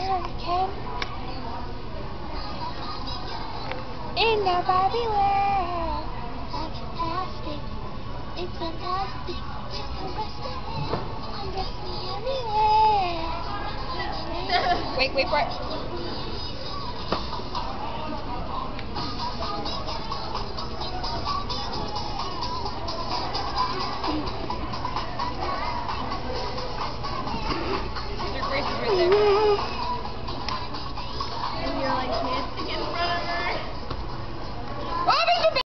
can. In the Barbie world, like plastic, it's fantastic. Undress me anywhere. Wait for it.